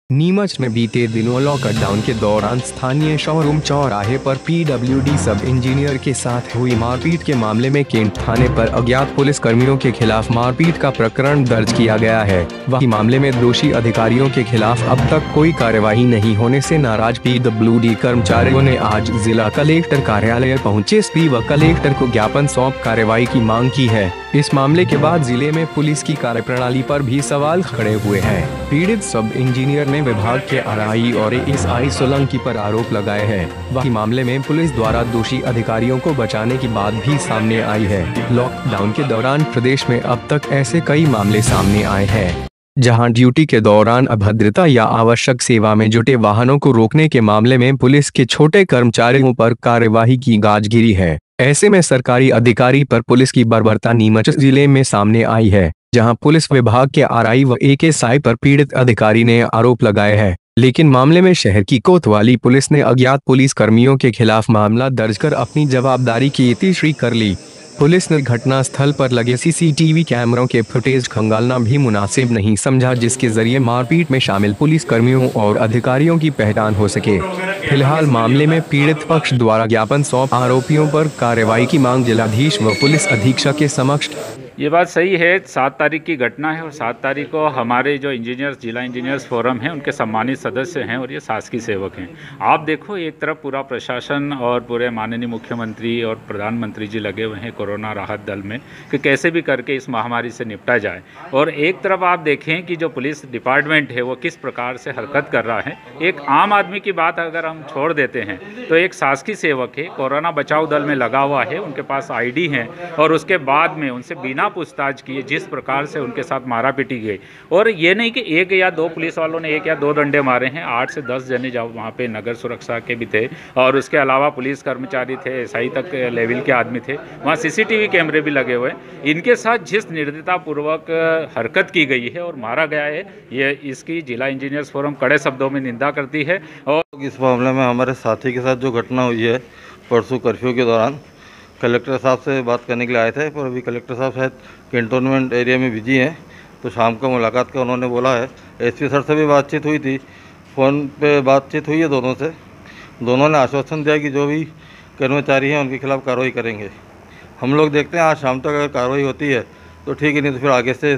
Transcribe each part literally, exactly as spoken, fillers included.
नीमच में बीते दिनों लॉकडाउन के दौरान स्थानीय शोरूम चौराहे पर पीडब्ल्यूडी सब इंजीनियर के साथ हुई मारपीट के मामले में केंट थाने पर अज्ञात पुलिस कर्मियों के खिलाफ मारपीट का प्रकरण दर्ज किया गया है। वहीं मामले में दोषी अधिकारियों के खिलाफ अब तक कोई कार्यवाही नहीं होने से नाराज पीडब्ल्यूडी कर्मचारियों ने आज जिला कलेक्टर कार्यालय पहुंचे एसपी व कलेक्टर को ज्ञापन सौंप कार्रवाई की मांग की है। इस मामले के बाद जिले में पुलिस की कार्यप्रणाली पर भी सवाल खड़े हुए हैं। पीड़ित सब इंजीनियर ने विभाग के आरआई और एएसआई सोलंकी पर आरोप लगाए हैं। वहीं मामले में पुलिस द्वारा दोषी अधिकारियों को बचाने की बात भी सामने आई है। लॉकडाउन के दौरान प्रदेश में अब तक ऐसे कई मामले सामने आए हैं जहां ड्यूटी के दौरान अभद्रता या आवश्यक सेवा में जुटे वाहनों को रोकने के मामले में पुलिस के छोटे कर्मचारियों पर कार्यवाही की गाज गिरी है। ऐसे में सरकारी अधिकारी पर पुलिस की बर्बरता नीमच जिले में सामने आई है, जहां पुलिस विभाग के आरआई व एएसआई पर पीड़ित अधिकारी ने आरोप लगाए हैं। लेकिन मामले में शहर की कोतवाली पुलिस ने अज्ञात पुलिस कर्मियों के खिलाफ मामला दर्ज कर अपनी जवाबदारी की तीसरी कर ली। पुलिस ने घटना स्थल पर लगे सीसीटीवी कैमरों के फुटेज खंगालना भी मुनासिब नहीं समझा, जिसके जरिए मारपीट में शामिल पुलिस कर्मियों और अधिकारियों की पहचान हो सके। फिलहाल मामले में पीड़ित पक्ष द्वारा ज्ञापन सौंप आरोपियों पर कार्रवाई की मांग जिलाधीश व पुलिस अधीक्षक के समक्ष। ये बात सही है, सात तारीख की घटना है और सात तारीख को हमारे जो इंजीनियर्स जिला इंजीनियर्स फोरम है उनके सम्मानित सदस्य हैं और ये शासकीय सेवक हैं। आप देखो, एक तरफ पूरा प्रशासन और पूरे माननीय मुख्यमंत्री और प्रधानमंत्री जी लगे हुए हैं कोरोना राहत दल में कि कैसे भी करके इस महामारी से निपटा जाए, और एक तरफ आप देखें कि जो पुलिस डिपार्टमेंट है वो किस प्रकार से हरकत कर रहा है। एक आम आदमी की बात अगर हम छोड़ देते हैं तो एक शासकीय सेवक है, कोरोना बचाव दल में लगा हुआ है, उनके पास आई डी है और उसके बाद में उनसे बिना पूछताछ किए जिस प्रकार से उनके साथ मारा पीटी गई, और ये नहीं कि एक या दो पुलिस वालों ने एक या दो डंडे मारे हैं, आठ से दस जने जब वहाँ पे नगर सुरक्षा के भी थे और उसके अलावा पुलिस कर्मचारी थे, एसआई तक लेवल के आदमी थे, वहाँ सीसीटीवी कैमरे भी लगे हुए। इनके साथ जिस निर्दयतापूर्वक हरकत की गई है और मारा गया है, ये इसकी जिला इंजीनियर्स फोरम कड़े शब्दों में निंदा करती है। और इस मामले में हमारे साथी के साथ जो घटना हुई है परसों कर्फ्यू के दौरान, कलेक्टर साहब से बात करने के लिए आए थे, पर अभी कलेक्टर साहब शायद कैंटोनमेंट एरिया में बिजी हैं, तो शाम को मुलाकात का उन्होंने बोला है। एसपी सर से भी बातचीत हुई थी, फ़ोन पे बातचीत हुई है दोनों से। दोनों ने आश्वासन दिया कि जो भी कर्मचारी हैं उनके खिलाफ कार्रवाई करेंगे। हम लोग देखते हैं आज शाम तक अगर कार्रवाई होती है तो ठीक है, नहीं तो फिर आगे से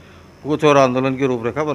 कुछ और आंदोलन की रूपरेखा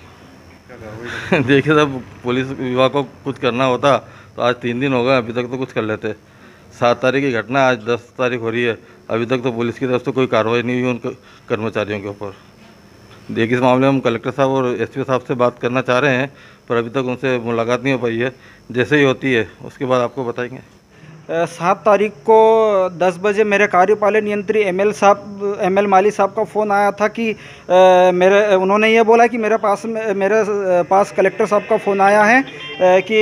बनाएंगे। देखिए, जब पुलिस विभाग को कुछ करना होता तो आज तीन दिन हो गए, अभी तक तो कुछ कर लेते। सात तारीख की घटना, आज दस तारीख हो रही है, अभी तक तो पुलिस की तरफ से कोई कार्रवाई नहीं हुई उन कर्मचारियों के ऊपर। देखिए, इस मामले में हम कलेक्टर साहब और एसपी साहब से बात करना चाह रहे हैं, पर अभी तक उनसे मुलाकात नहीं हो पाई है। जैसे ही होती है उसके बाद आपको बताएंगे। सात तारीख को दस बजे मेरे कार्यपालन यंत्री एम एल साहब एम एल माली साहब का फ़ोन आया था कि आ, मेरे उन्होंने ये बोला कि मेरे पास मेरे पास कलेक्टर साहब का फ़ोन आया है कि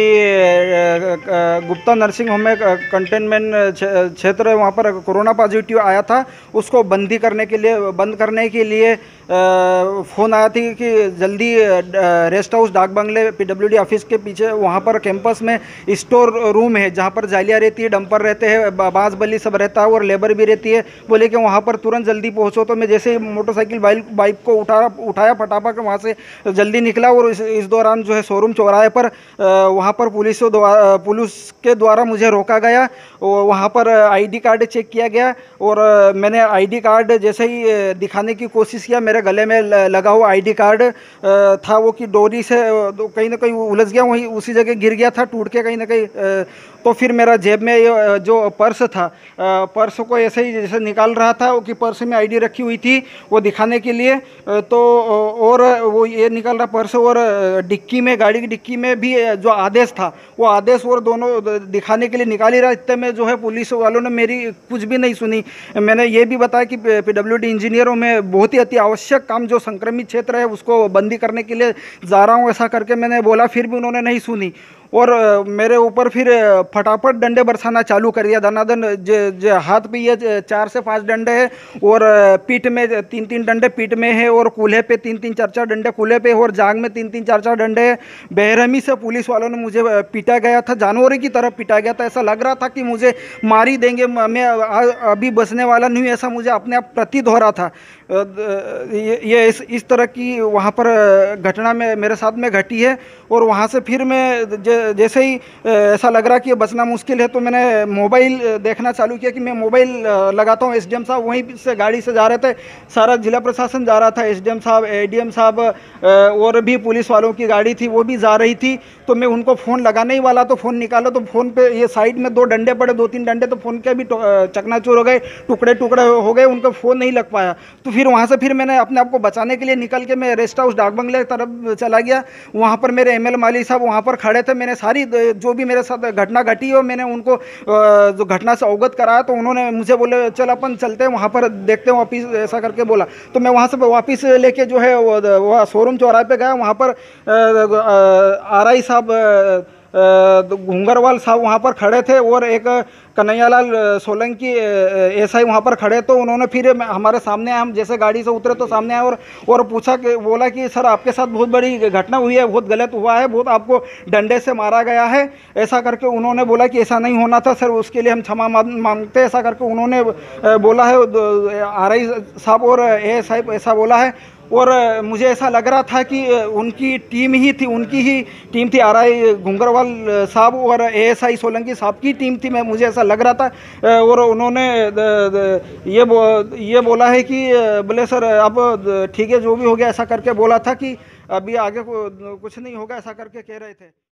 गुप्ता नर्सिंग होम में कंटेनमेंट क्षेत्र है, वहाँ पर कोरोना पॉजिटिव आया था, उसको बंदी करने के लिए बंद करने के लिए फ़ोन आया थी कि जल्दी रेस्ट हाउस डाक बंगले पीडब्ल्यूडी ऑफिस के पीछे वहाँ पर कैंपस में स्टोर रूम है जहाँ पर जालियाँ रहती है, डंपर रहते हैं, बांस बल्ली सब रहता है और लेबर भी रहती है। बोले कि वहाँ पर तुरंत जल्दी पहुँचो। तो मैं जैसे ही मोटरसाइकिल बाइक बाइक को उठा उठाया फटाफट वहाँ से जल्दी निकला, और इस, इस दौरान जो है शोरूम चौराहे पर वहाँ पर पुलिस पुलिस के द्वारा मुझे रोका गया। वहाँ पर आईडी कार्ड चेक किया गया और मैंने आईडी कार्ड जैसे ही दिखाने की कोशिश किया, मेरे गले में लगा हुआ आईडी कार्ड था वो कि डोरी से कहीं ना कहीं उलझ गया, वहीं उसी जगह गिर गया था टूट के कहीं ना कहीं। तो फिर मेरा जेब में जो पर्स था, पर्स को ऐसे ही जैसे निकाल रहा था कि पर्स में आईडी रखी हुई थी वो दिखाने के लिए, तो और वो ये निकाल रहा पर्स, और डिक्की में गाड़ी की डिक्की में भी जो आदेश था वो आदेश और दोनों दिखाने के लिए निकाल ही रहा। इतने में जो है पुलिस वालों ने मेरी कुछ भी नहीं सुनी। मैंने ये भी बताया कि पीडब्ल्यूडी इंजीनियरों में बहुत ही अति आवश्यक काम जो संक्रमित क्षेत्र है उसको बंदी करने के लिए जा रहा हूँ, ऐसा करके मैंने बोला, फिर भी उन्होंने नहीं सुनी। और अ, मेरे ऊपर फिर फटाफट डंडे बरसाना चालू कर दिया धनाधन। ज, ज, हाथ पे ये चार से पांच डंडे हैं और अ, पीठ में तीन तीन डंडे पीठ में है और कूल्हे पे तीन तीन चार चार डंडे कूल्हे पे और जांग में तीन तीन चार चार डंडे हैं। बेरहमी से पुलिस वालों ने मुझे अ, पीटा गया था, जानवरों की तरह पीटा गया था। ऐसा लग रहा था कि मुझे मार ही देंगे, मैं अ- अभी बचने वाला नहीं हूँ, ऐसा मुझे अपने आप प्रतीत हो रहा था। अ, ये ये इस इस तरह की वहाँ पर घटना में मेरे साथ में घटी है। और वहाँ से फिर मैं ज, जैसे ही अ, ऐसा लग रहा कि ये बचना मुश्किल है तो मैंने मोबाइल देखना चालू किया कि मैं मोबाइल अ, लगाता हूँ। एसडीएम साहब वहीं से गाड़ी से जा रहे थे, सारा जिला प्रशासन जा रहा था, एसडीएम साहब, एडीएम साहब अ, और भी पुलिस वालों की गाड़ी थी वो भी जा रही थी। तो मैं उनको फ़ोन लगाने ही वाला तो फ़ोन निकाला तो फ़ोन पे ये साइड में दो डंडे पड़े, दो तीन डंडे, तो फ़ोन के भी चकनाचूर हो गए, टुकड़े टुकड़े हो गए, उनका फ़ोन नहीं लग पाया। तो फिर वहाँ से फिर मैंने अपने आप को बचाने के लिए निकल के मैं रेस्ट हाउस डाक बंगले की तरफ चला गया। वहाँ पर मेरे एमएल माली साहब वहाँ पर खड़े थे। मैंने सारी जो भी मेरे साथ घटना घटी है मैंने उनको जो घटना से अवगत कराया, तो उन्होंने मुझे बोले चल अपन चलते हैं वहाँ पर देखते हैं वापिस, ऐसा करके बोला। तो मैं वहाँ से वापिस लेके जो है वो शोरूम चौराहे पे गया। वहाँ पर आर आई साहब घुंगरवाल साहब वहाँ पर खड़े थे और एक कन्हैयालाल सोलंकी एसआई वहाँ पर खड़े। तो उन्होंने फिर हमारे सामने, हम जैसे गाड़ी से उतरे तो सामने आए और और पूछा कि बोला कि सर आपके साथ बहुत बड़ी घटना हुई है, बहुत गलत हुआ है, बहुत आपको डंडे से मारा गया है, ऐसा करके उन्होंने बोला कि ऐसा नहीं होना था सर, उसके लिए हम क्षमा मांगते हैं, ऐसा करके उन्होंने बोला है। आर आई साहब और ए साहब ऐसा बोला है। और मुझे ऐसा लग रहा था कि उनकी टीम ही थी, उनकी ही टीम थी, आर आई घुंगरवाल साहब और एएसआई सोलंकी साहब की टीम थी, मैं मुझे ऐसा लग रहा था। और उन्होंने ये बो, ये बोला है कि बोले सर अब ठीक है जो भी हो गया, ऐसा करके बोला था कि अभी आगे कुछ नहीं होगा, ऐसा करके कह रहे थे।